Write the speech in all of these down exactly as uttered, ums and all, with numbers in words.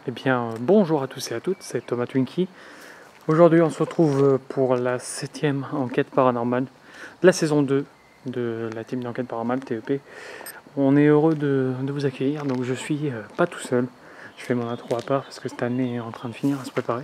Eh bien, bonjour à tous et à toutes, c'est Thomas Twinkie. Aujourd'hui, on se retrouve pour la septième enquête paranormale de la saison deux de la team d'enquête paranormale T E P. On est heureux de, de vous accueillir, donc je suis euh, pas tout seul. Je fais mon intro à part parce que cette année est en train de finir à se préparer.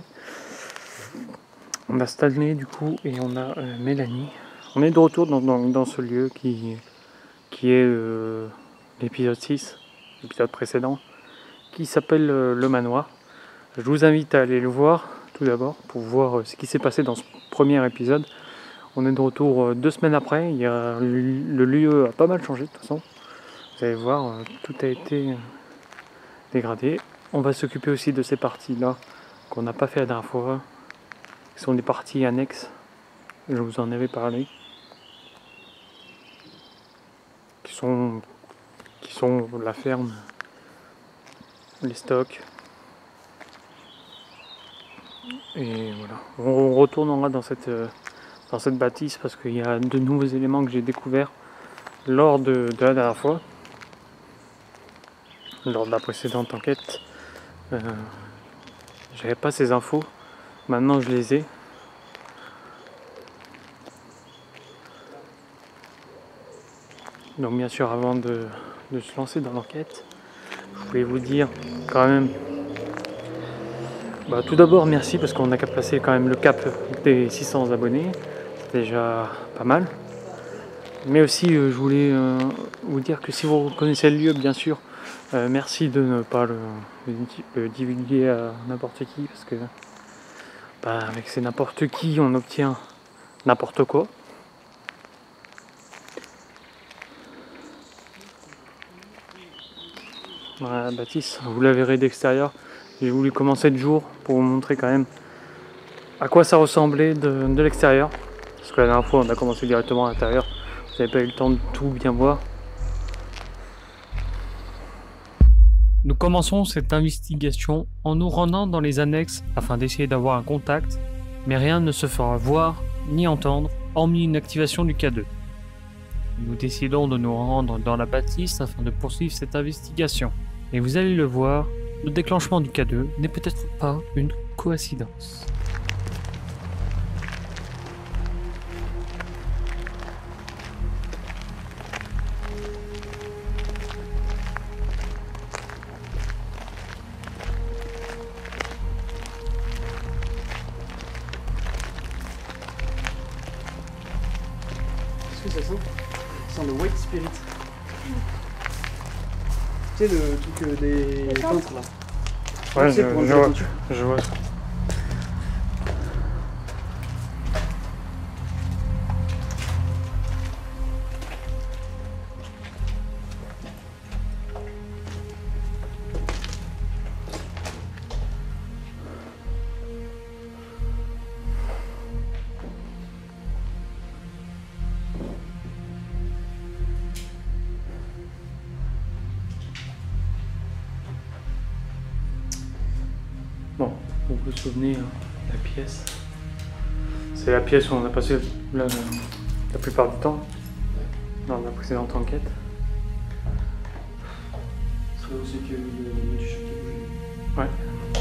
On a Stanley du coup et on a euh, Mélanie. On est de retour dans, dans, dans ce lieu qui, qui est euh, l'épisode six, l'épisode précédent, qui s'appelle euh, le manoir. Je vous invite à aller le voir tout d'abord pour voir euh, ce qui s'est passé dans ce premier épisode. On est de retour euh, deux semaines après. Il y a, le lieu a pas mal changé de toute façon. Vous allez voir, euh, tout a été euh, dégradé. On va s'occuper aussi de ces parties-là qu'on n'a pas fait la dernière fois, qui sont des parties annexes. Je vous en avais parlé. Qui sont, qui sont la ferme, les stocks. Et voilà, on retournera dans cette, dans cette bâtisse parce qu'il y a de nouveaux éléments que j'ai découverts lors de, de la dernière fois, lors de la précédente enquête. Euh, j'avais pas ces infos, maintenant je les ai. Donc bien sûr, avant de, de se lancer dans l'enquête, je voulais vous dire quand même, bah, tout d'abord merci parce qu'on a passé quand même le cap des six cents abonnés, c'est déjà pas mal. Mais aussi euh, je voulais euh, vous dire que si vous connaissez le lieu, bien sûr, euh, merci de ne pas le, le, le divulguer à n'importe qui parce que bah, avec ces n'importe qui on obtient n'importe quoi. Voilà, la bâtisse, vous la verrez d'extérieur. J'ai voulu commencer de jour pour vous montrer quand même à quoi ça ressemblait de, de l'extérieur. Parce que la dernière fois on a commencé directement à l'intérieur. Vous n'avez pas eu le temps de tout bien voir. Nous commençons cette investigation en nous rendant dans les annexes afin d'essayer d'avoir un contact, mais rien ne se fera voir ni entendre, hormis une activation du K deux. Nous décidons de nous rendre dans la bâtisse afin de poursuivre cette investigation. Et vous allez le voir, le déclenchement du K deux n'est peut-être pas une coïncidence. Qu'est-ce que ça sent? Ça sent le white spirit. Tu sais, le truc euh, des peintres là. Ouais, Tu sais, je, pour je enlever la vois, peinture. je vois ça. Bon, vous vous souvenez, hein, la pièce. C'est la pièce où on a passé la, la plupart du temps dans la précédente enquête. C'est là où c'est que le du chat qui bouge. Ouais.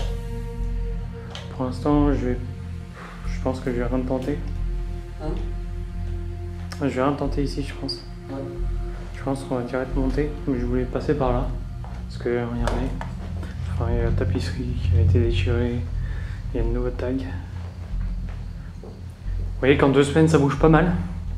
Pour l'instant, je vais. Je pense que je vais rien tenter. Hein? Je vais rien tenter ici, je pense. Ouais. Je pense qu'on va direct monter, mais je voulais passer par là. Parce que, regardez, enfin, il y a la tapisserie qui a été déchirée, il y a une nouvelle tag. Vous voyez qu'en deux semaines ça bouge pas mal.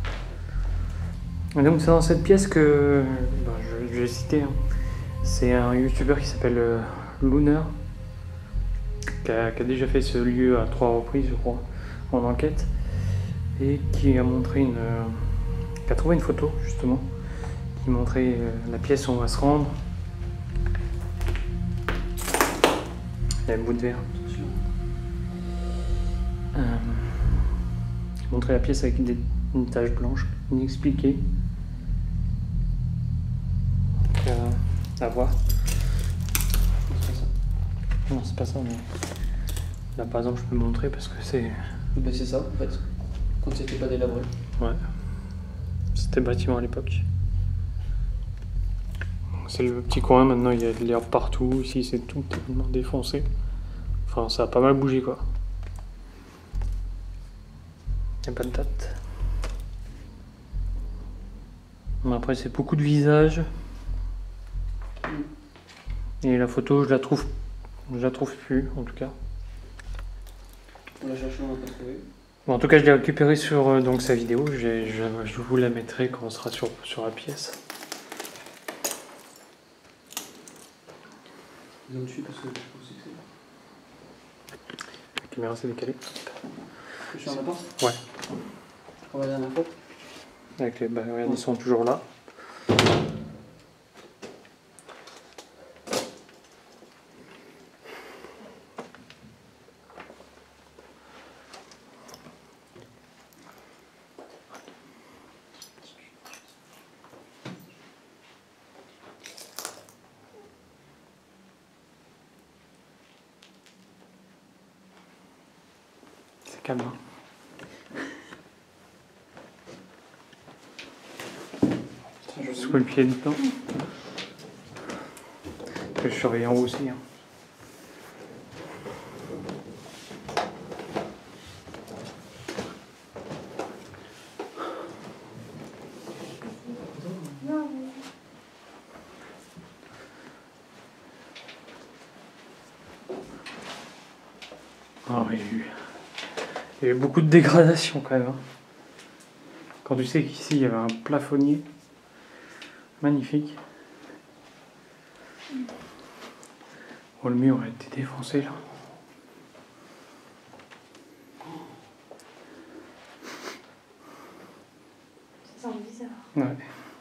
Et donc c'est dans cette pièce que, bah, je, je vais citer, hein. C'est un youtubeur qui s'appelle euh, Lunar, qui a, qui a déjà fait ce lieu à trois reprises je crois, en enquête, et qui a montré une... Euh, qui a trouvé une photo justement, qui montrait euh, la pièce où on va se rendre. Il y a un bout de verre. Attention. Euh, qui montrait la pièce avec des, une tache blanche inexpliquée. Donc, euh, à voir. C'est pas ça. Non, c'est pas ça, mais là par exemple, je peux montrer parce que c'est. Ben, c'est ça en fait. Quand c'était pas délabré. Ouais. C'était bâtiment à l'époque. c'est le petit coin, maintenant il y a de l'herbe partout, ici c'est tout tellement défoncé. Enfin ça a pas mal bougé quoi. Il n'y a pas de date. Mais après c'est beaucoup de visages. Et la photo je la trouve je la trouve plus en tout cas. On l'a cherché, on l'a pas trouvé. Bon, en tout cas je l'ai récupéré sur euh, donc, sa vidéo, je, je, je vous la mettrai quand on sera sur, sur la pièce. Ils ont dessus parce que je pense que c'est. La caméra s'est décalée. Je suis en appart. Ouais. On va la dernière fois. Avec les, bah, regarde, ils sont toujours là. C'est calme. Hein. Je secoue le pied dedans. Je surveille en haut aussi. Hein. Oh, il y a eu, il y a eu beaucoup de dégradation quand même. Hein. Quand tu sais qu'ici il y avait un plafonnier magnifique. Oh, le mur a été défoncé là. Ça sent bizarre. Ouais.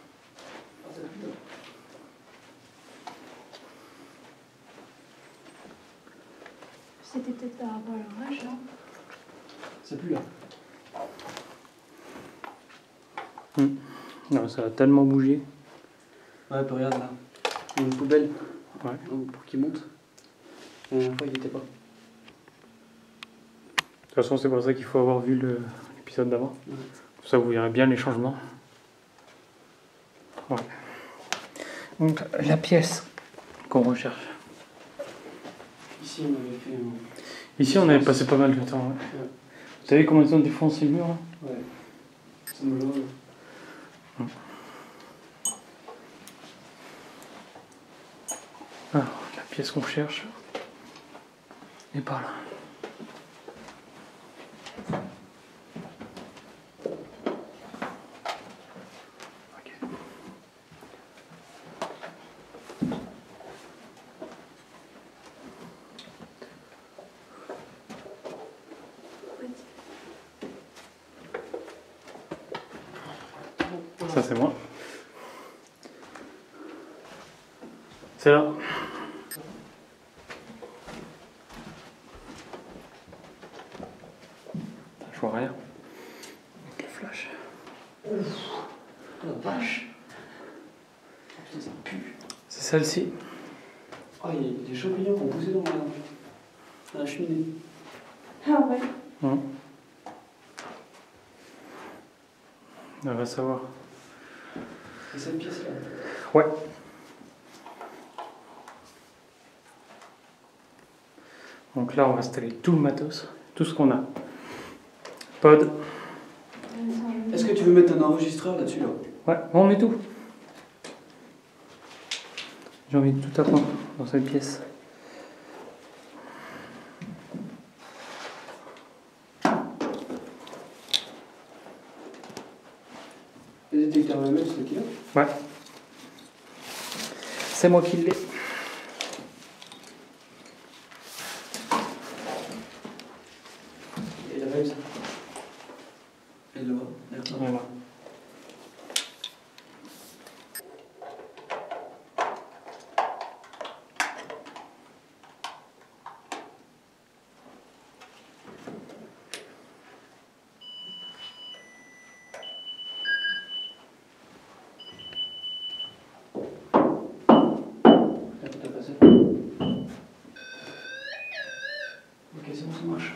C'était peut-être par rapport à l'orage, non? Ça pue là. Hum. Non, ça a tellement bougé. Ouais, puis regarde là. Il y a une poubelle. Ouais. Pour qu'il monte. La dernière fois, il n'y était pas. De toute façon, c'est pour ça qu'il faut avoir vu le- l'épisode d'avant. Ouais. Pour ça, vous verrez bien les changements. Ouais. Donc, la pièce qu'on recherche. Ici, on avait fait un. Ici, on avait passé pas mal de temps. Ouais. Ouais. Vous savez comment ils ont défoncé le mur hein? Ouais. Ça me l'a. Alors, la pièce qu'on cherche est par là. Ok. Ça, c'est moi. C'est là. Je vois rien. Avec le flash. Oh la vache. Oh, putain, ça pue. C'est celle-ci. Oh, il y a des champignons qui ont poussé dans la, dans la cheminée. Ah ouais. Hum. On va savoir. C'est cette pièce-là. Ouais. Donc là, on va installer tout le matos, tout ce qu'on a. Pod. Est-ce que tu veux mettre un enregistreur là-dessus là? Ouais, on met tout. J'ai envie de tout apprendre dans cette pièce. Le détecteur E M S, c'est qui là? Ouais. C'est moi qui l'ai. Et là-bas, ça. Et là-bas, d'accord. Voilà. Là, t'as passé. Ok, c'est bon, ça marche.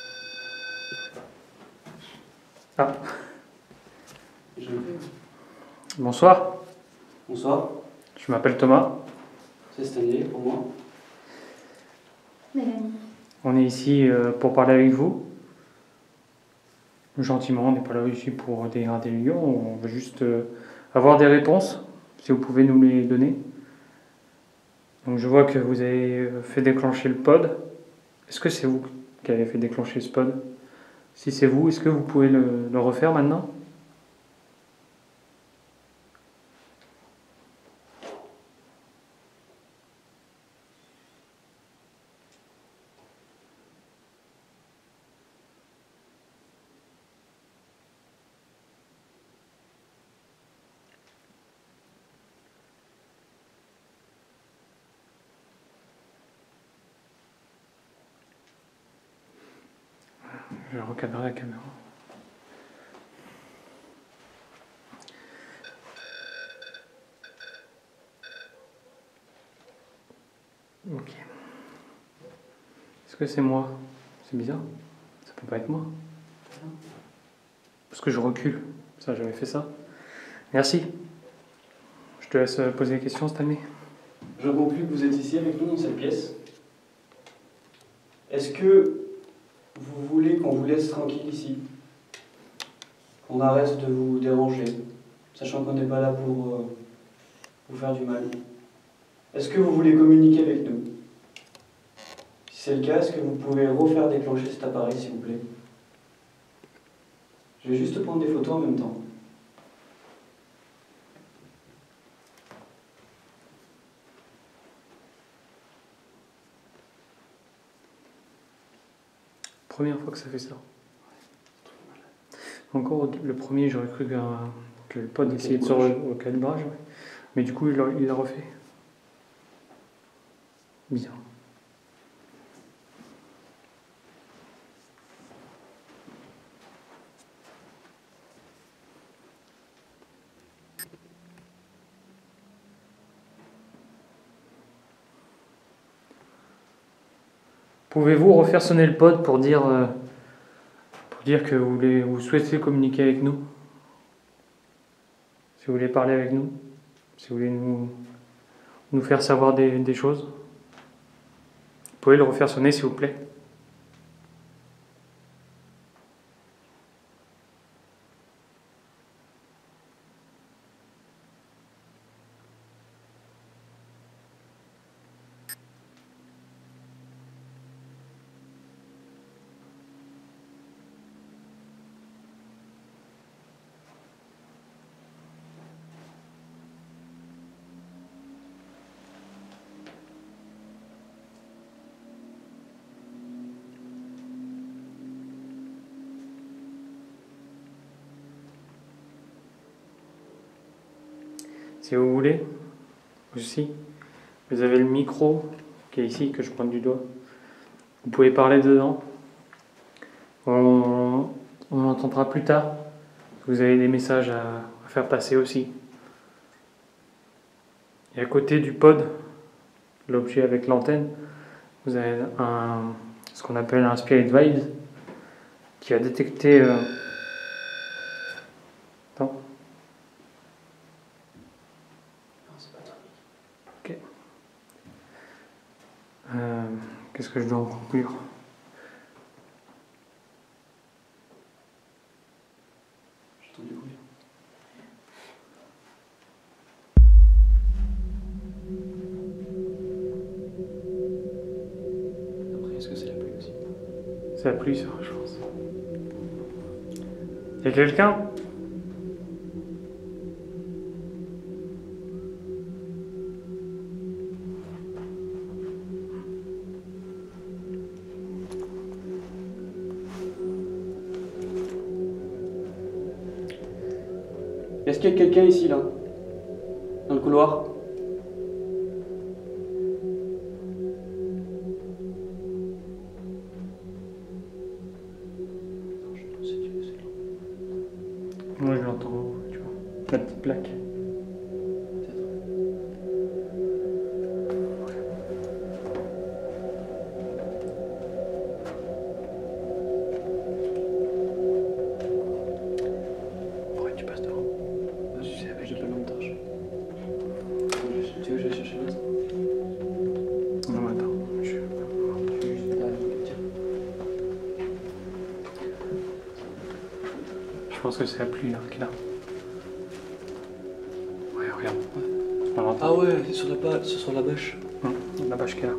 Ah, J'ai fait. Bonsoir, Bonsoir, je m'appelle Thomas. c'est Stanley pour moi. Mélanie. On est ici euh, pour parler avec vous. Gentiment, on n'est pas là ici pour dégrader le lieu, on veut juste euh, avoir des réponses, si vous pouvez nous les donner. Donc je vois que vous avez euh, fait déclencher le pod. Est-ce que c'est vous qui avez fait déclencher ce pod? Si c'est vous, est-ce que vous pouvez le, le refaire maintenant? Je vais recadrer la caméra. Ok. Est-ce que c'est moi? C'est bizarre. Ça peut pas être moi. Parce que je recule. Ça, j'avais fait ça. Merci. Je te laisse poser des questions, Stanley. Je conclus que vous êtes ici avec nous dans cette pièce. Est-ce que vous voulez qu'on vous laisse tranquille ici? Qu'on arrête de vous déranger, sachant qu'on n'est pas là pour euh, vous faire du mal? Est-ce que vous voulez communiquer avec nous? Si c'est le cas, est-ce que vous pouvez refaire déclencher cet appareil, s'il vous plaît? Je vais juste prendre des photos en même temps. Première fois que ça fait ça. Encore le premier, j'aurais cru que, que le pod essayait de se re- au calibrage, ouais. Mais du coup, il l'a il l'a refait. Bizarre. Pouvez-vous refaire sonner le pod pour dire, euh, pour dire que vous, voulez, vous souhaitez communiquer avec nous? Si vous voulez parler avec nous? Si vous voulez nous, nous faire savoir des, des choses? Vous pouvez le refaire sonner, s'il vous plaît? Si vous voulez, aussi, vous avez le micro qui est ici, que je pointe du doigt. Vous pouvez parler dedans. On, on l'entendra plus tard. Vous avez des messages à, à faire passer aussi. Et à côté du pod, l'objet avec l'antenne, vous avez un, ce qu'on appelle un Spirit Vibes qui a détecté... Euh... Attends. Ok. Euh, Qu'est-ce que je dois en conclure? J'entends du bruit. Après, est-ce que c'est la pluie aussi? C'est la pluie, ça, je pense. Y a quelqu'un? Est-ce qu'il y a quelqu'un ici, là? Dans le couloir? Moi, je l'entends, tu vois. La petite plaque. Pourquoi tu passes devant? Je sais, avec J'ai pas le Je pense que c'est la pluie là qui est là. Ouais, regarde. On l'entend. Ah ouais, c'est sur la, ba- c'est sur la bâche. Hum, la bâche qui est là.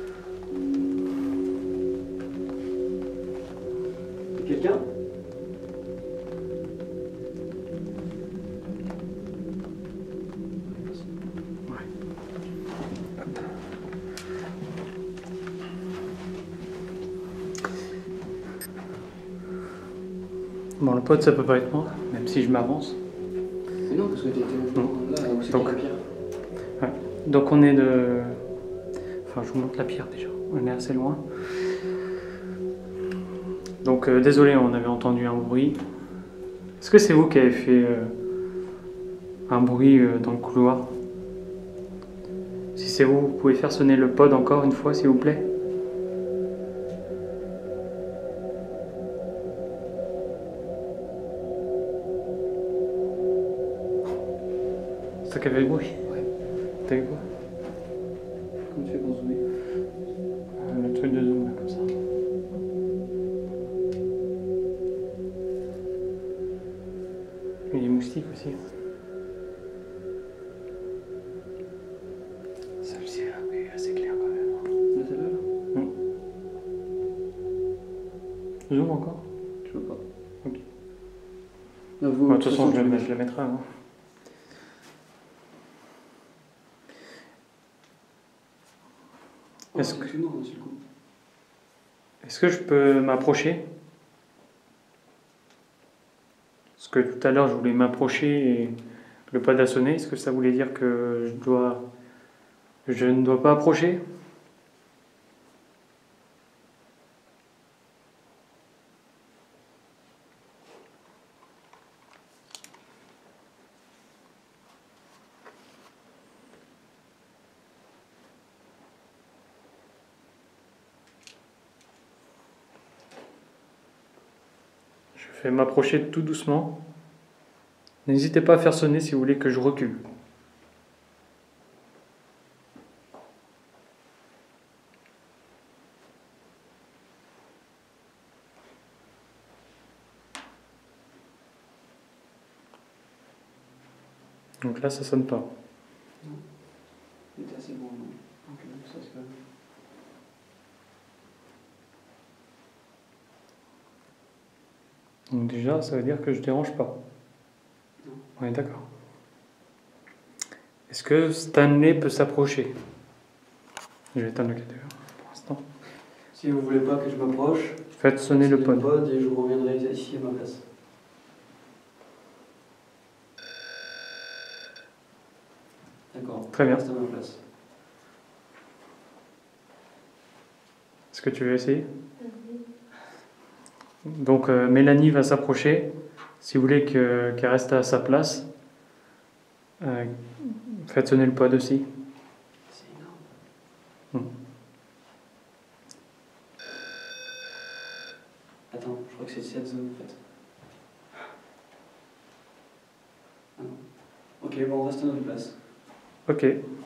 Quelqu'un? Bon, le pod, ça peut pas être moi, même si je m'avance. Mais non, parce que t'étais Non. là où c'est Donc- la pierre. Donc on est de... Enfin, je vous montre la pierre déjà. On est assez loin. Donc, euh, désolé, on avait entendu un bruit. Est-ce que c'est vous qui avez fait euh, un bruit euh, dans le couloir? Si c'est vous, vous pouvez faire sonner le pod encore une fois, s'il vous plaît. C'est toi qui avait le bruit? Ouais. T'as eu quoi? Comment tu fais pour zoomer? Euh, Le truc de zoom, là, comme ça. Il y a des moustiques aussi. Celle-ci est assez claire quand même. Là, celle-là, là? Zoom encore? Je vois pas. Ok. Là, vous, Bah, de toute façon, je, tu le mets- mets- je la mettrai. Hein. Oh, Est-ce c'est que- tout noir, c'est le coup. Est-ce que je peux m'approcher? Parce que tout à l'heure, je voulais m'approcher et le pod a sonné. Est-ce que ça voulait dire que je dois... Je ne dois pas approcher? Je vais m'approcher tout doucement. N'hésitez pas à faire sonner si vous voulez que je recule. Donc là, ça sonne pas. Il était assez bon, non? Donc, euh, ça, c'est pas... Donc déjà, ça veut dire que je dérange pas. Non. On est d'accord. Est-ce que Stanley peut s'approcher? Je vais éteindre le capteur pour l'instant. Si vous voulez pas que je m'approche, Faites sonner le pod. et je vous reviendrai ici à ma place. D'accord. Très bien. Reste à ma place. Est-ce que tu veux essayer? Donc euh, Mélanie va s'approcher. Si vous voulez que- qu'elle reste à sa place, euh, faites sonner le pod aussi. C'est énorme. Hmm. Attends, je crois que c'est cette zone en fait. Ah non. Ok, bon, on reste à notre place. Ok.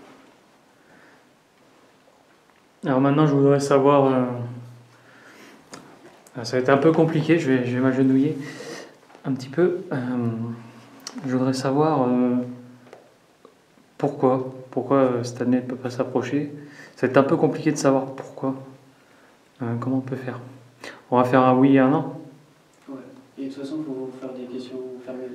Alors maintenant, je voudrais savoir... euh, ça va être un peu compliqué, je vais, je vais m'agenouiller un petit peu. Euh, je voudrais savoir euh, pourquoi. Pourquoi euh, Stanley ne peut pas s'approcher. Ça va être un peu compliqué de savoir pourquoi. Euh, comment on peut faire? On va faire un oui et un non. Ouais. Et de toute façon, il faut faire des questions fermées.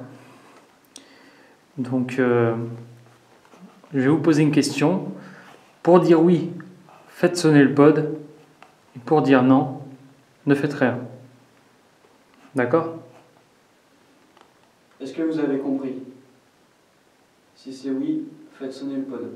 Donc, euh, je vais vous poser une question. Pour dire oui, faites sonner le pod. Et pour dire non, ne faites rien. D'accord? Est-ce que vous avez compris? Si c'est oui, faites sonner le pod.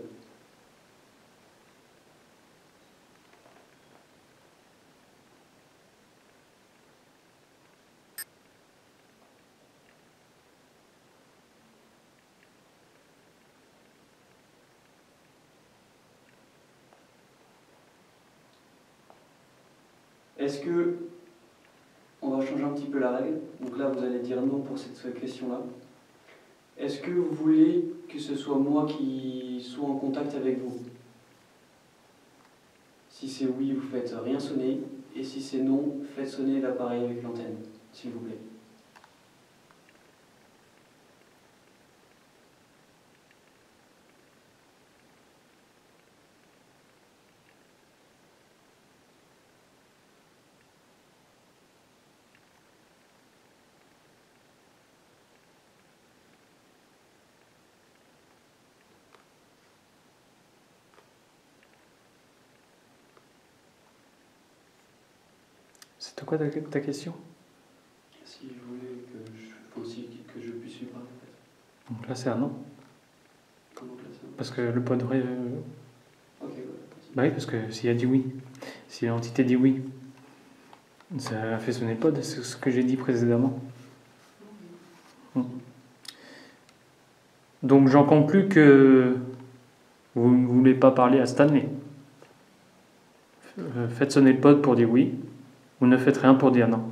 Est-ce que on va changer un petit peu la règle? Donc là, vous allez dire non pour cette question-là. Est-ce que vous voulez que ce soit moi qui soit en contact avec vous? Si c'est oui, vous faites rien sonner. Et si c'est non, faites sonner l'appareil avec l'antenne, s'il vous plaît. C'était quoi ta, ta question? Si je voulais que je, enfin, si, que je puisse lui parler, en fait. Donc là, c'est un non. Comment que là, ça? Parce que le pod. Euh... Ok, ouais. Bah oui, parce que s'il a dit oui, si l'entité dit oui, ça a fait sonner le pod, c'est ce que j'ai dit précédemment. Okay. Donc j'en conclus que vous ne voulez pas parler à Stanley. Faites sonner le pod pour dire oui, ou ne faites rien pour dire non.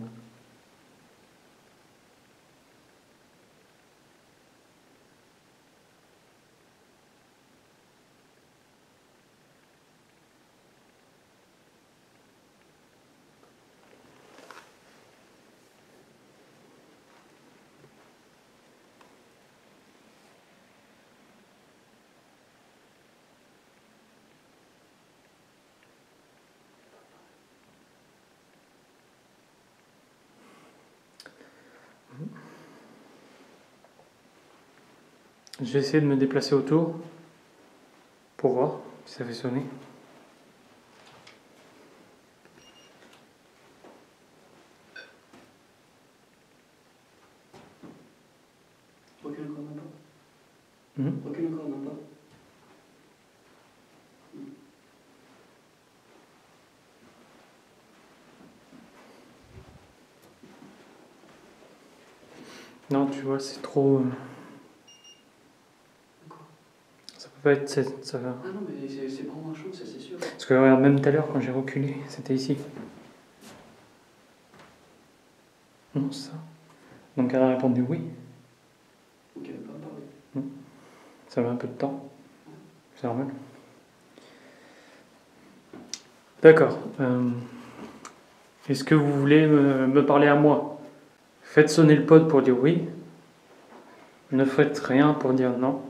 Je vais essayer de me déplacer autour pour voir si ça fait sonner. Recule encore un peu. Mmh. Recule encore un peu. Non, tu vois, c'est trop. Euh... Ça peut pas être. Ça... Ah non, mais c'est, c'est vraiment chaud, ça c'est sûr. Parce que regarde, même tout à l'heure, quand j'ai reculé, c'était ici. Non, c'est ça. Donc elle a répondu oui. Ok, elle va pas parler. Mmh. Ça met un peu de temps. C'est normal. D'accord. Euh... Est-ce que vous voulez me, me parler à moi? Faites sonner le pod pour dire oui. Ne faites rien pour dire non.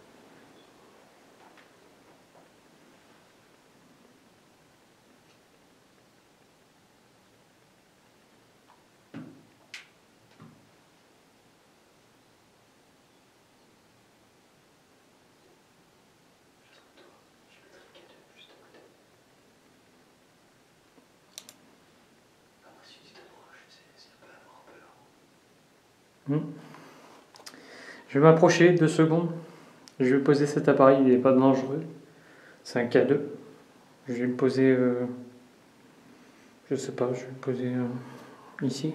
Hmm. Je vais m'approcher deux secondes. Je vais poser cet appareil, il n'est pas dangereux. C'est un K deux. Je vais le poser, euh, je sais pas, je vais le poser euh, ici.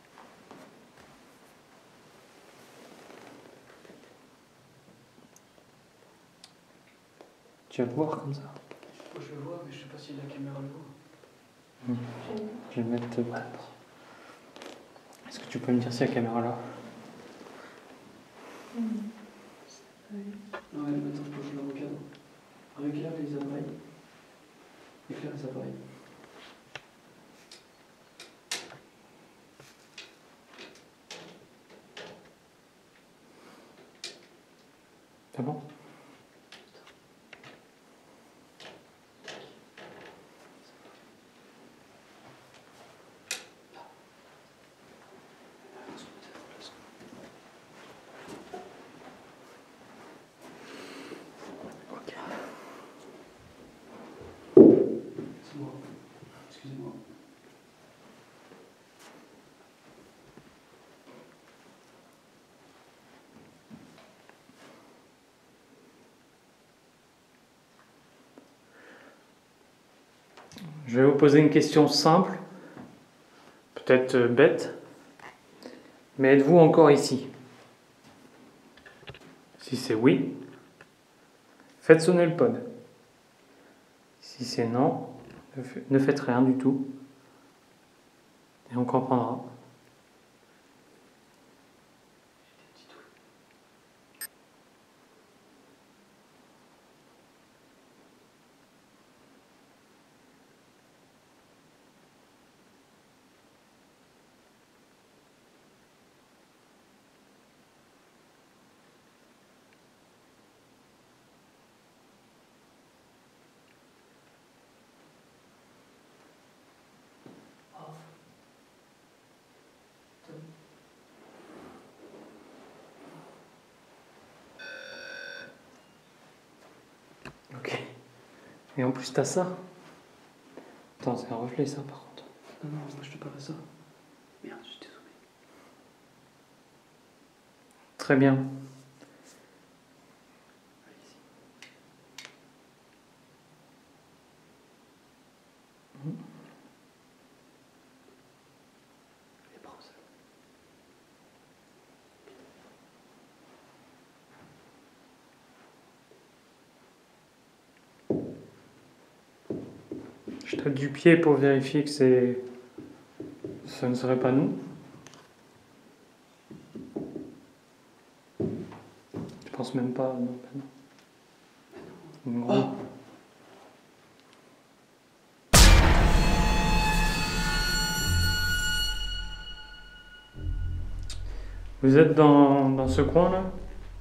Tu vas le voir comme ça. Je le vois, mais je sais pas si la caméra le voit. Hmm. Je vais le mettre. Euh, Est-ce que tu peux me dire si la caméra là? Mmh. Non, ouais, maintenant je peux que je le regarde. Éclaire les appareils. Éclaire les appareils. C'est bon? Excuse-moi. Excusez-moi. Je vais vous poser une question simple, peut-être euh, bête, mais êtes-vous encore ici? Si c'est oui, faites sonner le pod. Si c'est non, ne faites rien du tout. Et on comprendra. Ok. Et en plus, t'as ça. Attends, c'est un reflet, ça, par contre. Non, non, moi je te parle de ça. Merde, je suis désolé. Très bien. Les bras au sol. Je tape du pied pour vérifier que c'est... ça ne serait pas nous. Je pense même pas. Non, pas non. Une grosse- Oh. Vous êtes dans, dans ce coin là?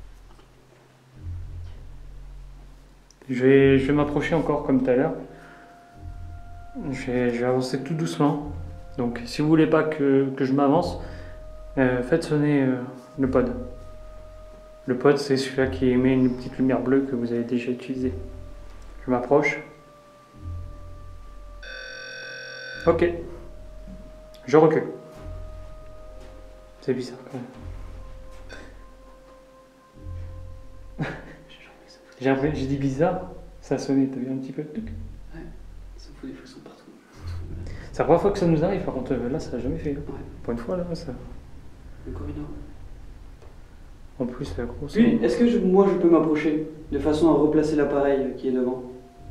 Je vais, je vais m'approcher encore comme tout à l'heure. Je vais, je vais avancer tout doucement. Donc si vous voulez pas que, que je m'avance, euh, faites sonner euh, le pod. Le pod, c'est celui-là qui émet une petite lumière bleue que vous avez déjà utilisée. Je m'approche. Ok. Je recule. C'est bizarre quand même. J'ai appris- j'ai dit bizarre, ça a sonné, t'as vu un petit peu le truc? Ça me fout des frissons partout. C'est la première fois que ça nous arrive, par contre là ça a jamais fait. Ouais. Pour une fois là, ça. Le corridor. En plus la grosse. Puis, est-ce que je- moi je peux m'approcher de façon à replacer l'appareil qui est devant?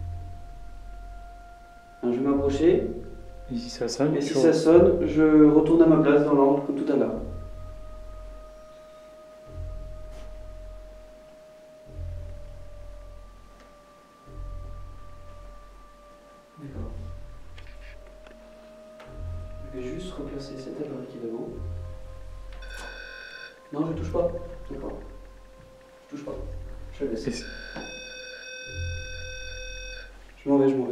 Alors, je vais m'approcher, Et si ça sonne, et si tu- ça sonne, je retourne à ma place dans l'ordre comme tout à l'heure. D'accord. Je vais juste replacer cet appareil qui est devant. Non, je touche pas. D'accord. Je touche pas. Je le laisse. Et c'est- Je m'en vais, je m'en vais.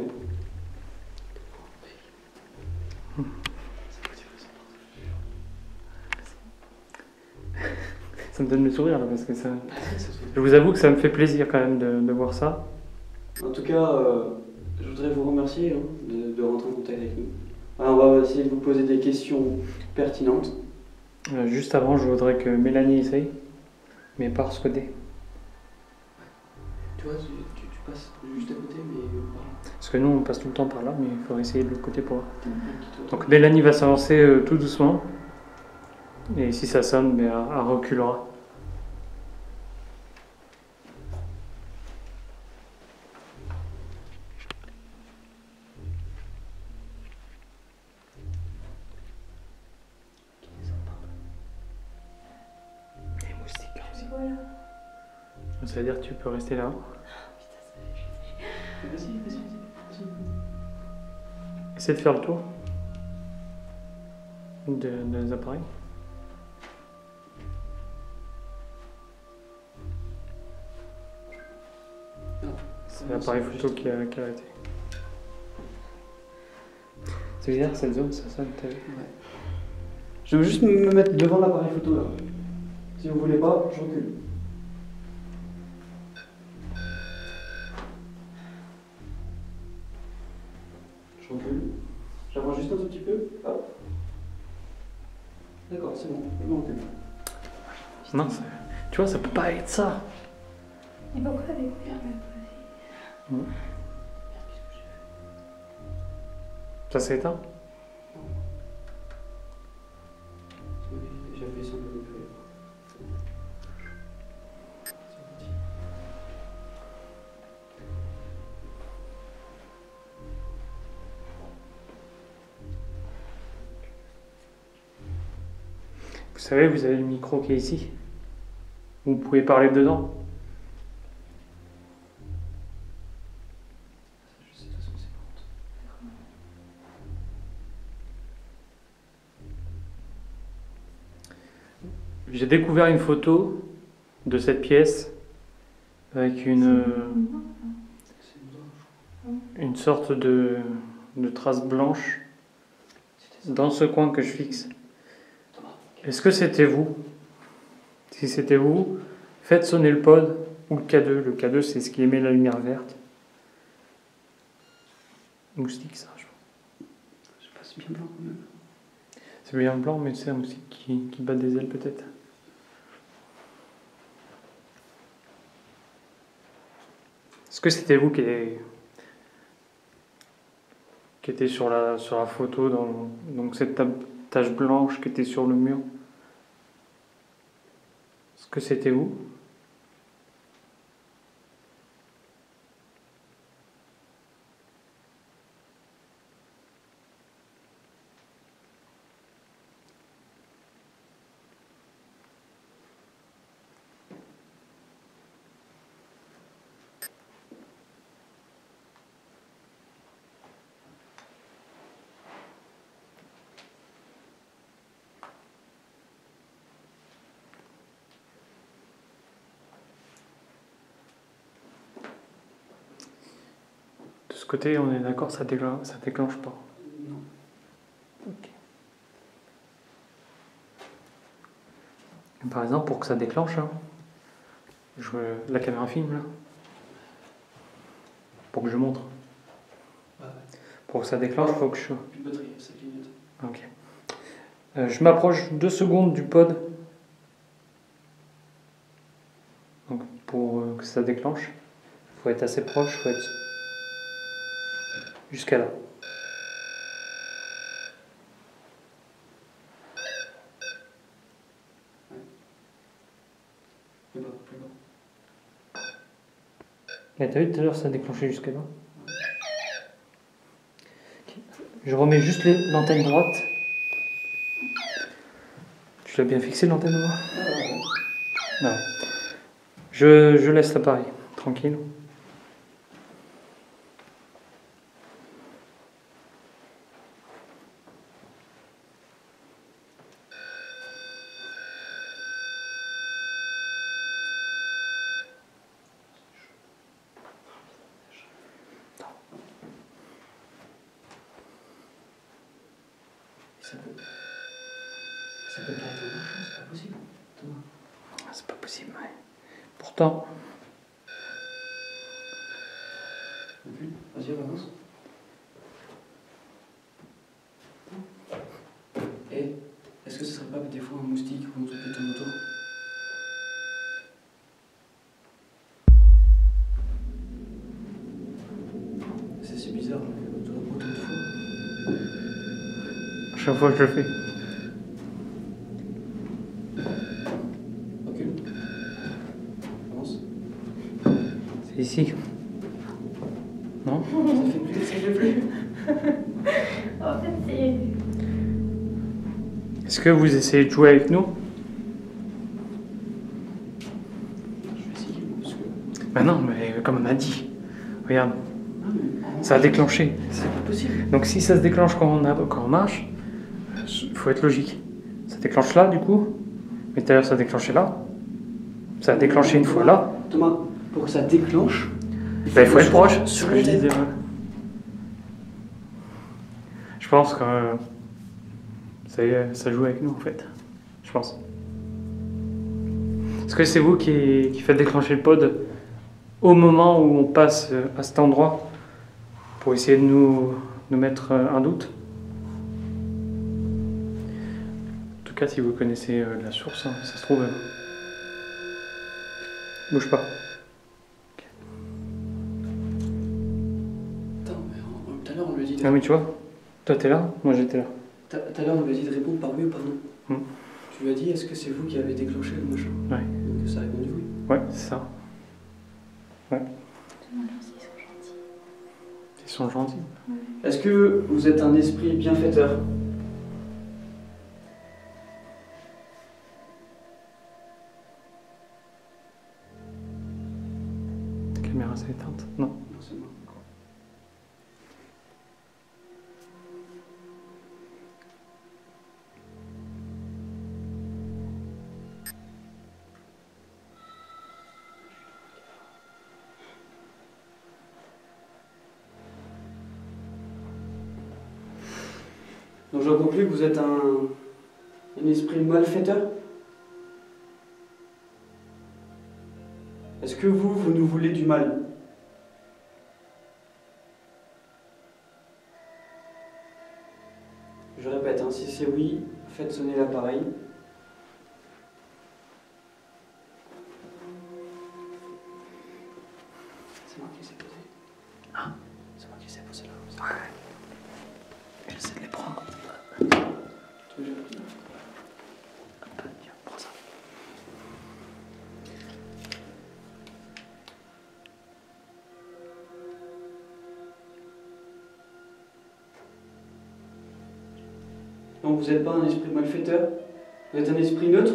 ça me donne le sourire là parce que ça. Je vous avoue que ça me fait plaisir quand même de, de voir ça. En tout cas, euh, je voudrais vous remercier hein, de, de rentrer en contact avec nous. Alors, on va essayer de vous poser des questions pertinentes. Euh, juste avant, je voudrais que Mélanie essaye, mais pas se coder. Tu vois, tu, tu, tu passes juste à côté, mais voilà. Parce que nous on passe tout le temps par là, mais il faut essayer de l'autre côté pour voir. T'es un petit peu- Donc Mélanie va s'avancer euh, tout doucement. Et si ça sonne, mais elle, elle reculera. Les moustiques aussi. Voilà. Ça veut dire que tu peux rester là. Vas-y, vas-y, vas-y. vas-y. Essaie de faire le tour de, de les appareils. C'est l'appareil photo qui a, qui a arrêté. C'est bizarre cette zone, ça sonne, t'as vu? Ouais. Je veux juste me mettre devant l'appareil photo là. Si vous voulez pas, je recule. Je recule. J'avance juste un tout petit peu. Hop. D'accord, c'est bon. Je me recule. Non, c'est- tu vois, ça peut pas être ça. Et pourquoi avec merde la Mm. Ça s'est éteint? J'ai appuyé sur le bouton. Vous savez, vous avez le micro qui est ici. Vous pouvez parler dedans. Je sais de toute façon c'est pas honte. J'ai découvert une photo de cette pièce avec une, euh, C'est une doigt, une sorte de, de trace blanche C'était ça. dans ce coin que je fixe. Thomas. Est-ce que c'était vous? Si c'était vous, faites sonner le pod ou le K deux. Le K deux, c'est ce qui émet la lumière verte. Moustique, ça, je pense. Je passe C'est bien blanc quand même. C'est bien blanc, mais c'est un moustique qui, qui bat des ailes peut-être. Est-ce que c'était vous qui, qui était sur la, sur la photo, dans, donc cette tache blanche qui était sur le mur? Est-ce que c'était vous? De ce côté, on est d'accord, ça déclenche, ça déclenche pas. Non. Ok. Par exemple, pour que ça déclenche, hein, je, la caméra filme là, pour que je montre. Ouais. Pour que ça déclenche, il faut que je. Plus de batterie, ça clignote. Ok. Euh, je m'approche deux secondes du pod. Donc, pour euh, que ça déclenche, il faut être assez proche, il faut être jusqu'à là. Plus bas, plus bas. Là, t'as vu tout à l'heure, ça a déclenché jusqu'à là. Okay. Je remets juste les- l'antenne droite. Tu l'as bien fixé l'antenne droite? Non. Je, je laisse l'appareil, tranquille. Ça peut... Ça peut pas être en marchant, c'est pas possible. Thomas. C'est pas possible, ouais. Pourtant, Vas-y, avance. Et est-ce que ce serait pas des fois un moustique ou un truc qui tourne autour? C'est c'est bizarre, mais autant de fois. à chaque fois que je le fais. Recule. Avance. C'est ici. Non? Ça fait plus, ça fait plus. En fait, c'est. Est-ce que vous essayez de jouer avec nous? Je vais essayer, parce que... Ben non, mais comme on a dit. Regarde, Ah, mais... ça a déclenché. C'est pas possible. Donc si ça se déclenche quand on, a, quand on marche, il faut être logique. Ça déclenche là, du coup. Mais tout à l'heure, ça a déclenché là. Ça a déclenché une fois là. Thomas, pour que ça déclenche, Ben, il faut être proche. sur C'est ce que le je tête. disais, ouais. Je pense que euh, ça, ça joue avec nous, en fait. Je pense. Est-ce que c'est vous qui, qui faites déclencher le pod au moment où on passe à cet endroit pour essayer de nous, nous mettre un doute? En tout cas, si vous connaissez euh, la source, hein, ça se trouve. Euh, bouge pas. Attends, mais en- en- tout à l'heure on lui a dit de... Ah oui, tu vois, toi t'es là, moi j'étais là. Tout à l'heure on lui a dit de répondre par oui ou par non. Hmm. Tu lui as dit, est-ce que c'est vous qui avez déclenché le machin? Ouais. Donc ça a répondu oui. Ouais, c'est ça. Demande-leur s'ils sont gentils. Ils sont gentils. Ouais. Est-ce que vous êtes un esprit bienfaiteur? La caméra s'est éteinte. Non. Non, c'est moi. Donc j'en conclus que vous êtes un, un esprit malfaiteur? Est-ce que vous, vous nous voulez du mal? Je répète, hein, si c'est oui, faites sonner l'appareil. C'est moi qui sais poser. Ah, c'est moi qui sais poser là. Ouais. J'essaie de les prendre. Tu veux que je le prenne ? Hop, tiens, prends ça. Donc vous n'êtes pas un esprit malfaiteur, vous êtes un esprit neutre.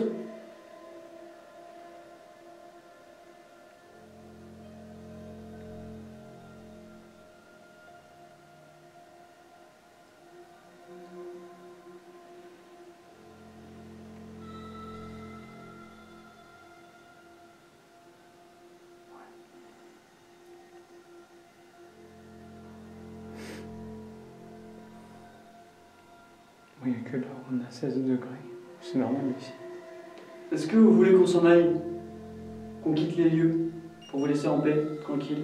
Oui, que là, on a seize degrés. C'est normal ici. Est-ce que vous voulez qu'on s'en aille, qu'on quitte les lieux, pour vous laisser en paix, tranquille?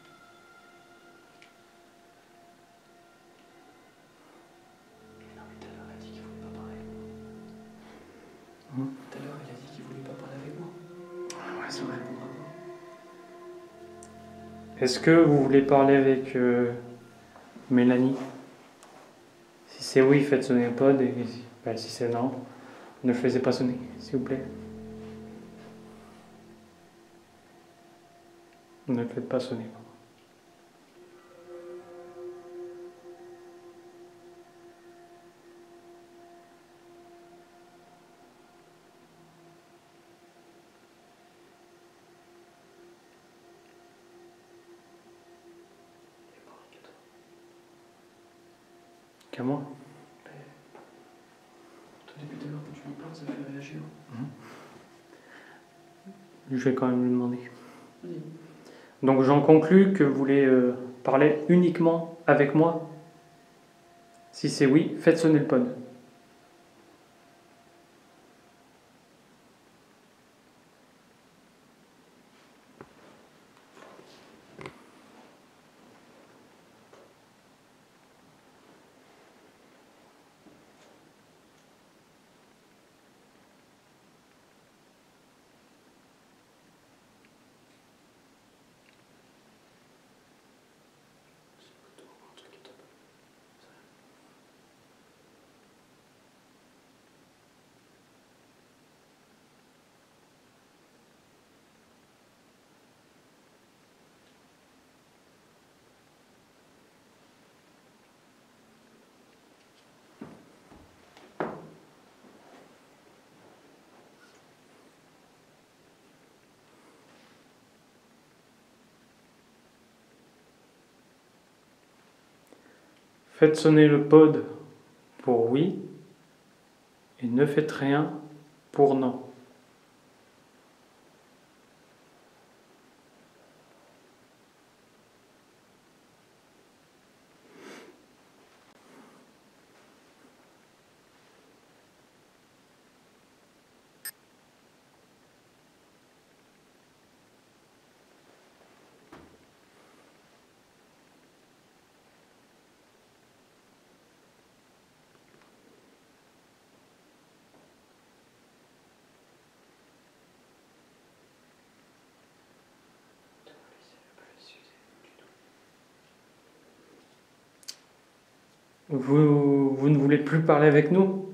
Non mais tout à l'heure, elle a dit qu'il voulait pas parler avec moi. Hum. Tout à l'heure, il a dit qu'il voulait pas parler avec moi. Ouais, c'est vrai. répondra pas. Est-ce que vous voulez parler avec euh, Mélanie? Si c'est oui, faites sonner le pod, et si, ben, si c'est non, ne le faisez pas sonner, s'il vous plaît. Ne le faites pas sonner. Qu'à moi. Tout début de l'heure, quand tu lui parles, ça fait réagir. Je vais quand même lui demander. Vas-y. Donc j'en conclus que vous voulez euh, parler uniquement avec moi. Si c'est oui, faites sonner le pod. Un truc qui est top. Faites sonner le pod pour oui et ne faites rien pour non. Vous, vous ne voulez plus parler avec nous?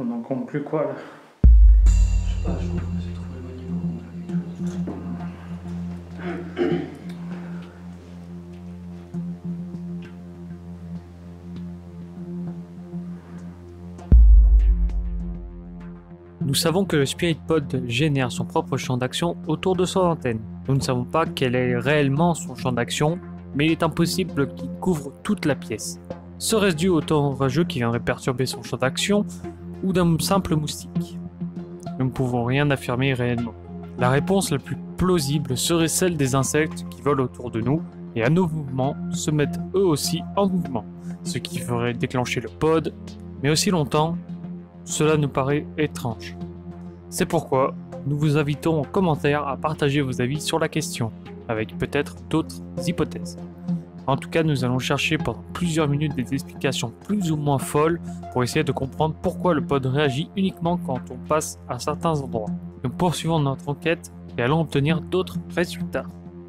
On en compte plus quoi là? Je sais pas, je trouve que c'est trop éloigné. Nous savons que le Spirit Pod génère son propre champ d'action autour de son antenne. Nous ne savons pas quel est réellement son champ d'action, mais il est impossible qu'il couvre toute la pièce. Serait-ce dû au temps orageux qui viendrait perturber son champ d'action, ou d'un simple moustique? Nous ne pouvons rien affirmer réellement. La réponse la plus plausible serait celle des insectes qui volent autour de nous et à nos mouvements se mettent eux aussi en mouvement, ce qui ferait déclencher le pod, mais aussi longtemps, cela nous paraît étrange. C'est pourquoi nous vous invitons en commentaire à partager vos avis sur la question, avec peut-être d'autres hypothèses. En tout cas, nous allons chercher pendant plusieurs minutes des explications plus ou moins folles pour essayer de comprendre pourquoi le pod réagit uniquement quand on passe à certains endroits. Nous poursuivons notre enquête et allons obtenir d'autres résultats.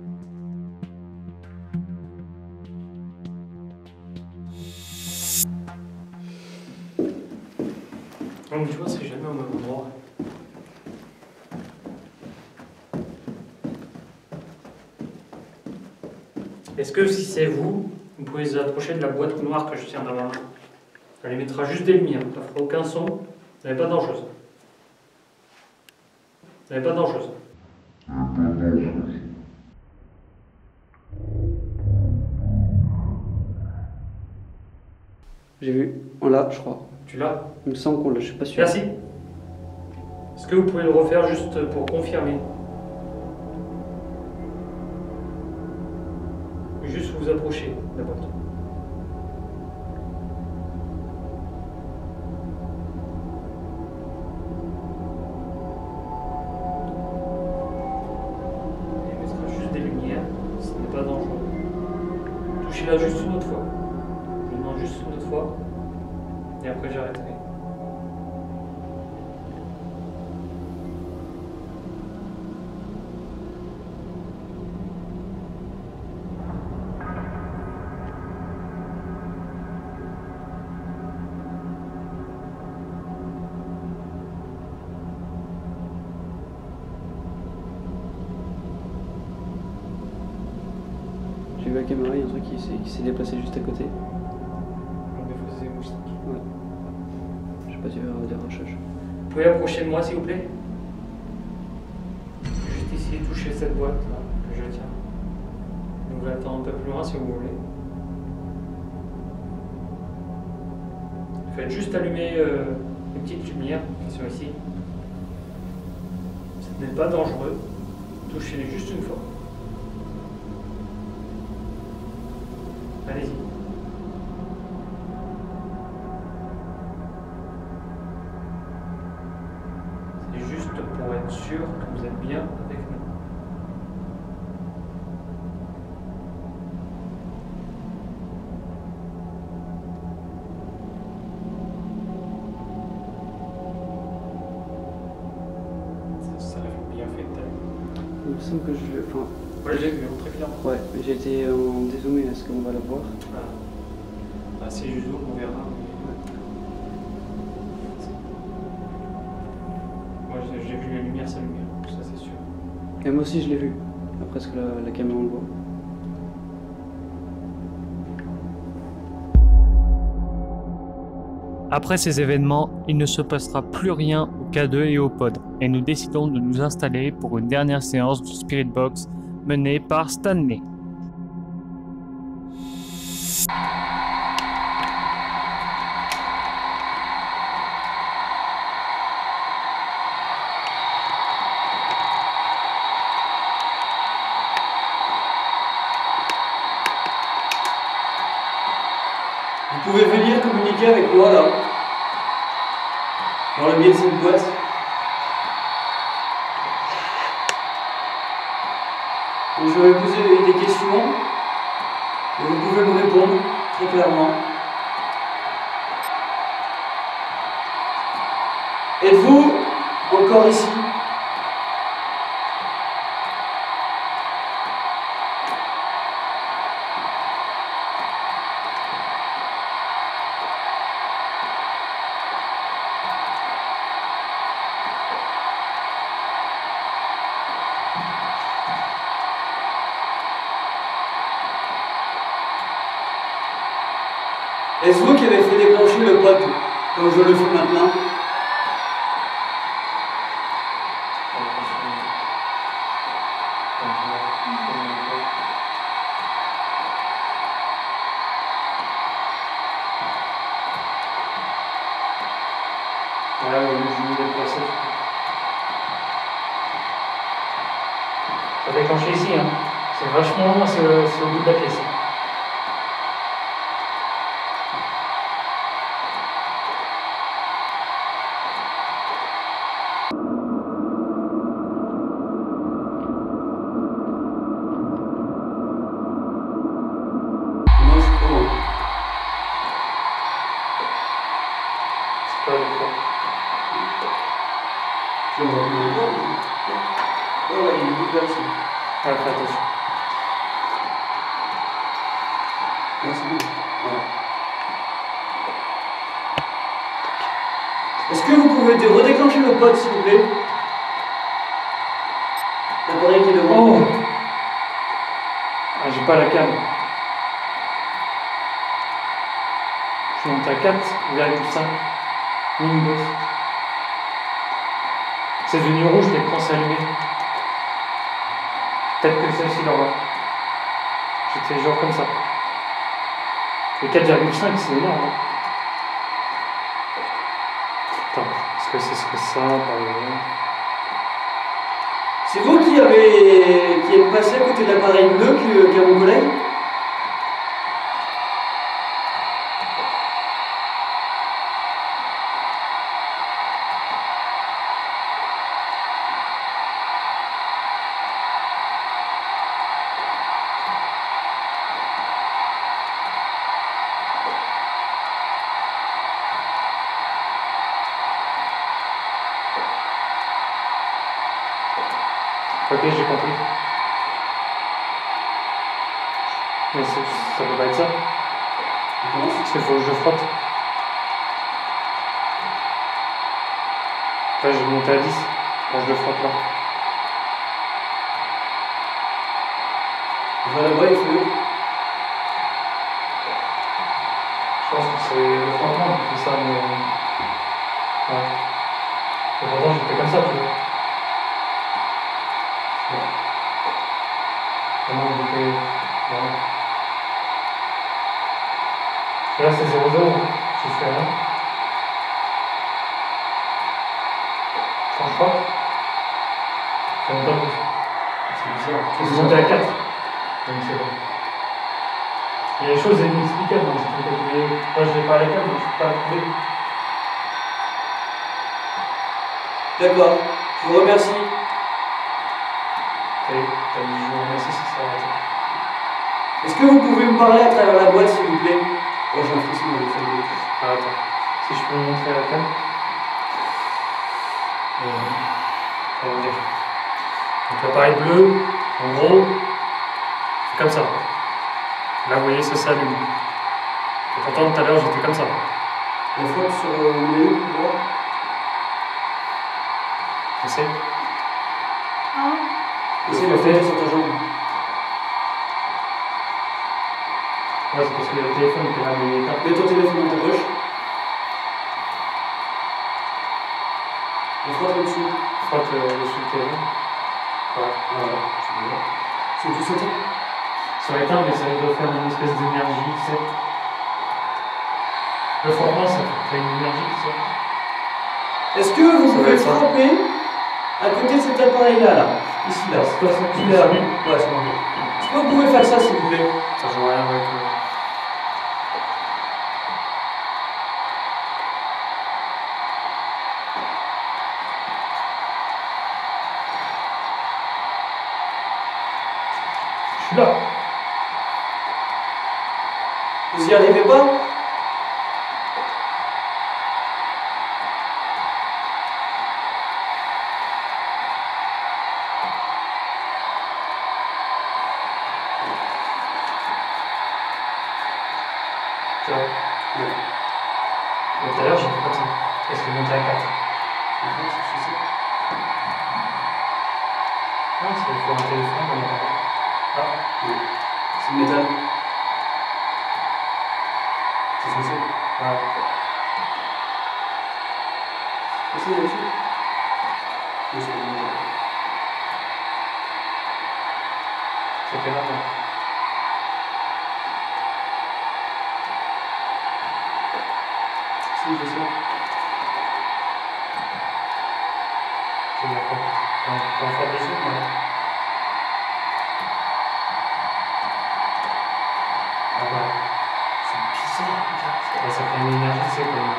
Donc tu vois, c'est jamais au même endroit. Est-ce que si c'est vous, vous pouvez vous approcher de la boîte noire que je tiens dans ma main? Elle émettra juste des lumières, ça fera aucun son, elle n'est pas dangereuse. Elle n'est pas dangereuse. J'ai vu, on l'a, je crois. Tu l'as? Il me semble qu'on l'a, je suis pas sûr. Merci. Est-ce que vous pouvez le refaire juste pour confirmer? Juste vous approcher de la boîte. Elle mettra juste des lumières, ce n'est pas dangereux. Touchez-la juste une autre fois. Je vous demande juste une autre fois. Et après j'arrêterai. J'ai vu à la caméra, il y a un truc qui s'est, qui s'est déplacé juste à côté. Donc des fois c'est des moustiques. Ouais. Je sais pas si tu veux dire un chach. Vous pouvez approcher de moi s'il vous plaît? Juste essayer de toucher cette boîte là, que je tiens. Donc vous attendre un peu plus loin si vous voulez. Faites juste allumer euh, les petites lumières qui sont ici. Ce n'est pas dangereux. Touchez-les juste une fois. Allez-y. C'est juste pour être sûr que vous êtes bien avec nous. Ça, ça l'a bien fait tout à l'heure. Il me semble que je. Enfin, Ouais, j'ai vu, très clairement. ouais, mais j'ai été en dézoomé, est-ce qu'on va la voir? Ah, ah si je zoome, on verra. Moi, j'ai j'ai vu la lumière s'allumer, ça c'est sûr. Et moi aussi je l'ai vu. Après, est-ce que la, la caméra on le voit? Après ces événements, il ne se passera plus rien au K deux et au pod, et nous décidons de nous installer pour une dernière séance du Spirit Box menée par Stanley. Vous pouvez venir communiquer avec moi là, dans le biais de cette boîte. Donc, je vais vous poser des questions et vous pouvez me répondre très clairement. Êtes-vous encore ici? Est-ce vous qui avez fait déclencher le pod, comme je le fais maintenant? Voilà, je vais déplacer. Ça déclenché ici, hein. C'est vachement, c'est au bout de la pièce. Moi, c'est trop. C'est pas le fond. Je vois plus le pod. Oh là, il est beaucoup là-dessus. Ah, fais attention. Là, c'est bon. Voilà. Est-ce que vous pouvez dé- redéclencher le pod, s'il vous plaît? L'appareil qui est devant. Oh! Ah, j'ai pas la cam. Je suis monté à quatre virgule cinq millibus. C'est devenu rouge, l'écran s'est allumé. Peut-être que celle-ci l'aura. J'étais genre comme ça. Et quatre virgule cinq, c'est énorme. Hein. Attends, est-ce que ce serait ça, par exemple? C'est vous qui avez qui êtes passé à côté de l'appareil bleu que- qu'a mon collègue? Ok, j'ai compris. Mais c'est- ça peut pas être ça. Comment ça? Parce qu'il faut que je frotte. Là, j'ai monté à dix. Quand je le frotte là. Je vais là-bas, il fait. Je pense que c'est le frottement qui fait ça, mais. Ouais. Et pourtant, j'étais comme ça, tu vois. Comment j'étais. Voilà. Et là, c'est zéro zéro. Je fais rien. Quand je frotte, ça monte à plus. C'est bizarre. C'est monté à quatre. Donc c'est bon. Il y a des choses inexplicables dans ce truc. Mais moi, je n'ai pas la cam, donc je ne peux pas la trouver. D'accord, je vous remercie. Ok, t'as dit je vous remercie, ça s'est arrêté. Est-ce que vous pouvez me parler à travers la boîte, s'il vous plaît? Oh, j'ai l'impression de faire des... Ah, attends, si je peux vous montrer à la cam. Euh, comment dire. Donc l'appareil bleu, en gros, c'est comme ça. Là, vous voyez, ça s'allume. Et pourtant, tout à l'heure, j'étais comme ça. La flotte sur le menu, droit. Essaye. Ah, Essaye de flotter sur ta jambe. Ouais, c'est parce qu'il y a le téléphone qui est là, mais il est éteint. Mets ton téléphone dans ta poche. Et frotte là-dessus. Frotte euh, dessus le téléphone. Ouais. Voilà, c'est bien. C'est tout sauté. Sur éteint, mais ça doit faire une espèce d'énergie, tu sais. Le frottement, ça fait une énergie, tu sais. Est-ce que vous Ça va pouvez être ça. frapper à côté de cet appareil-là, là? Ici, là. C'est toi, ça, Tu tu l'as l'as vu? Ouais, c'est bon. Est-ce que vous pouvez faire ça, s'il vous plaît? Ça joue rien avec. Euh... Je suis là. Vous y arrivez pas? Tu vois. Ouais. Et tout à l'heure, j'étais comme ça. Et c'est monté à quatre. En fait, c'est ça. Ah, c'est il faut un téléphone comme appareil. Ah, Oui. C'est le métal. C'est censé. poussez là-dessus. Ça fait longtemps. Si, je sais. C'est bien quoi. Quand on fait des choses, ouais. Ah ouais. C'est bizarre, regarde. Ouais, ça fait une énergie, c'est comme.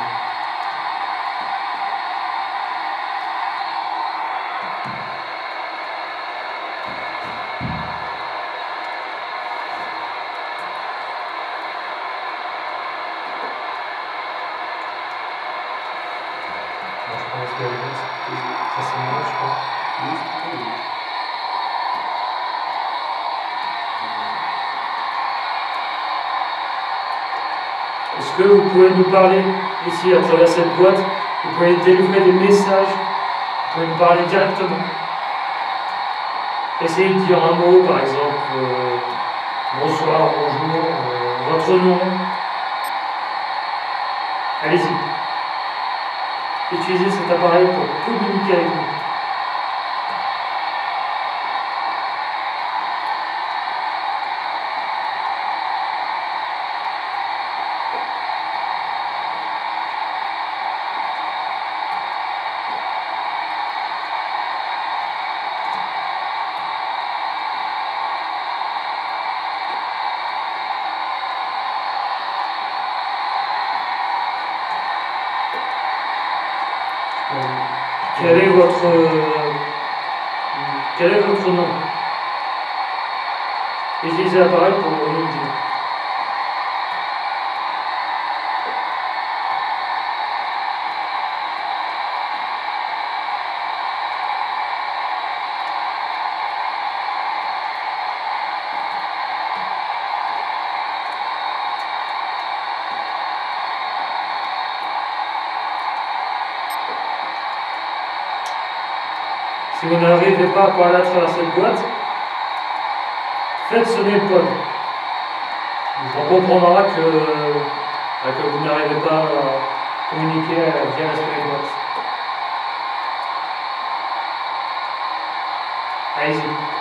Je pense que ça c'est moi, je crois. Oui, c'est très bien. Est-ce que vous pouvez nous parler ici à travers cette boîte? Vous pouvez délivrer des messages, vous pouvez nous parler directement. Essayez de dire un mot, par exemple, euh, bonsoir, bonjour, euh, votre nom. Allez-y. Utilisez cet appareil pour communiquer avec nous. Quel est votre euh, quel est votre nom? Utilisez l'appareil pour nous le dire. Si vous n'arrivez pas à parler à travers cette boîte, faites sonner le pod. On comprendra que, que vous n'arrivez pas à communiquer via la sonnerie de boîte. Allez-y.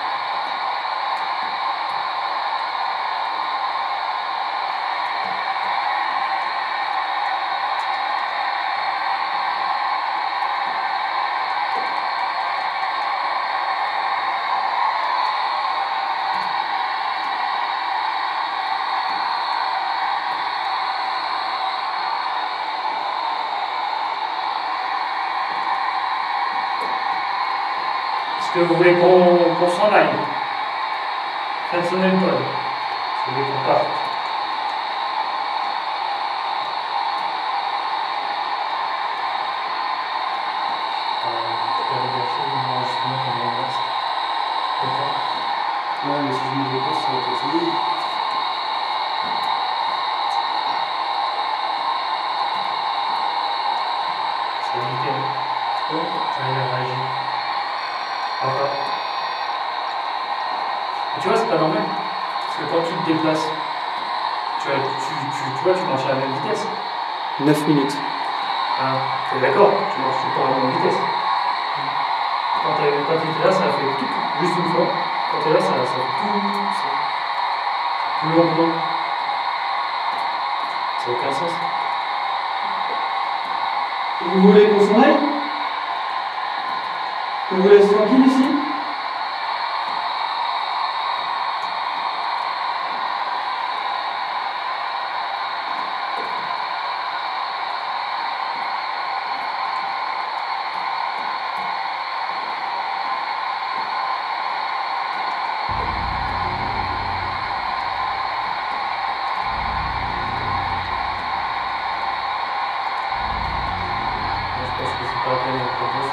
Est-ce que vous voulez qu'on qu'on s'en aille? Faites sonner le pod. Est-ce que vous voulez qu'on parte? Ouais, mais si je me déplace, ça va continuer. C'est nickel. Oh, ça y a réagi. Enfin. Mais tu vois, c'est pas normal. Parce que quand tu te déplaces, tu, as, tu, tu, tu vois, tu marches à la même vitesse. neuf minutes. Ah, t'es d'accord, tu marches tout le temps à la même vitesse. Quand tu es là, ça fait tout, juste une fois. Quand tu es là, ça, ça fait tout, ça. Plus longuement. Ça n'a aucun sens. Vous voulez qu'on s'en aille? Qu'on vous laisse tranquille ici? Je pense que c'est pas la peine de proposer.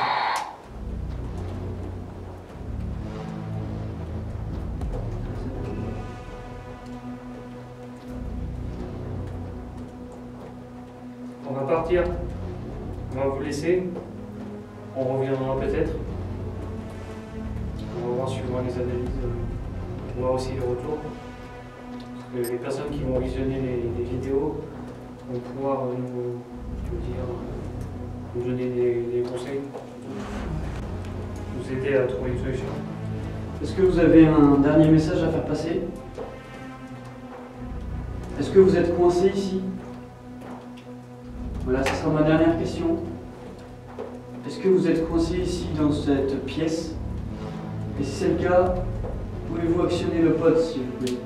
On va partir. On va vous laisser. On reviendra peut-être. On va voir suivant les analyses. On va voir aussi les retours. Parce que les personnes qui vont visionner les, les vidéos vont pouvoir nous, nous dire vous donner des, des conseils, vous aider à trouver une solution. Est-ce que vous avez un dernier message à faire passer? Est-ce que vous êtes coincé ici? Voilà, ce sera ma dernière question. Est-ce que vous êtes coincé ici dans cette pièce? Et si c'est le cas, pouvez-vous actionner le pod s'il vous plaît?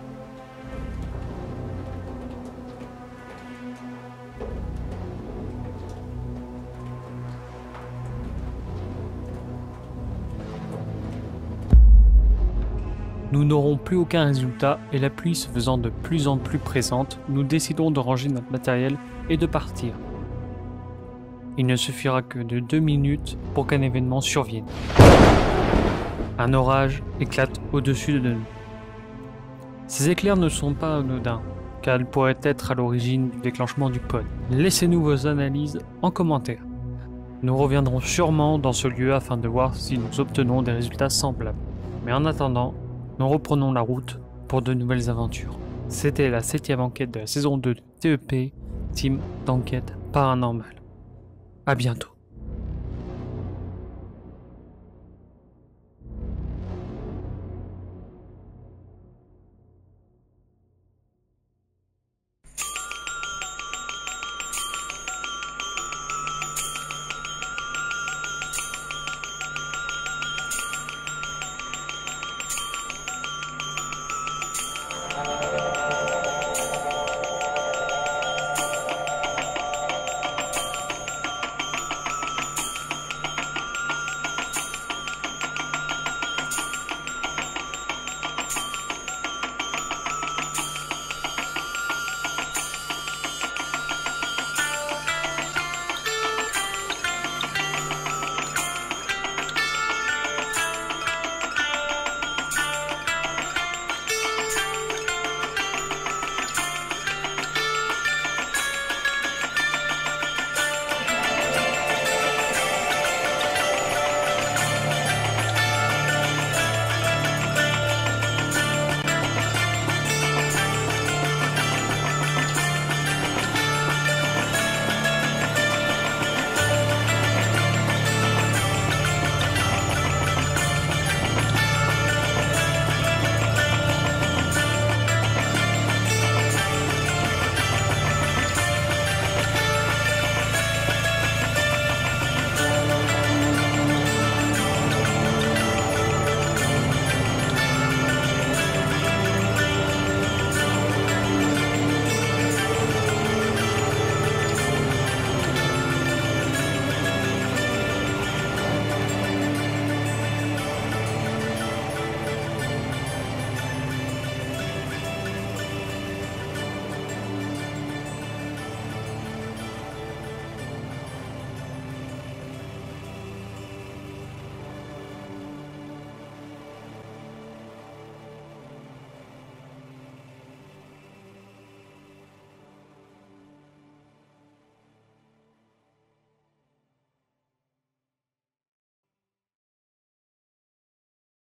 Nous n'aurons plus aucun résultat et la pluie se faisant de plus en plus présente, nous décidons de ranger notre matériel et de partir. Il ne suffira que de deux minutes pour qu'un événement survienne. Un orage éclate au-dessus de nous. Ces éclairs ne sont pas anodins, car ils pourraient être à l'origine du déclenchement du pod. Laissez-nous vos analyses en commentaire. Nous reviendrons sûrement dans ce lieu afin de voir si nous obtenons des résultats semblables. Mais en attendant, nous reprenons la route pour de nouvelles aventures. C'était la septième enquête de la saison deux de T E P, Team d'enquête paranormale. À bientôt.